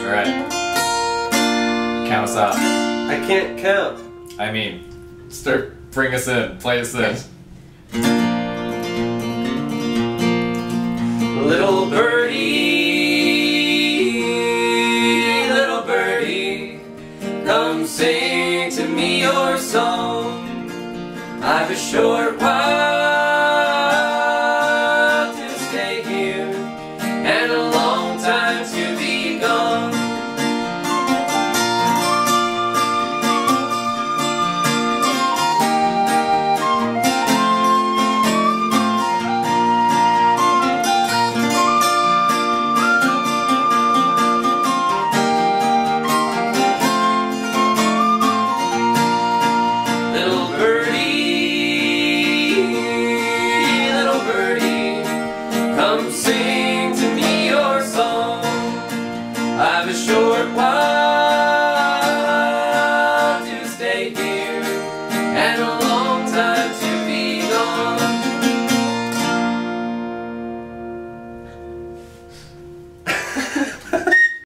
Alright. Count us out. I can't count. I mean, bring us in. Play us in. Little birdie, come sing to me your song. I've a short while to stay here, and a long time to be gone. Come sing to me your song. I've a short while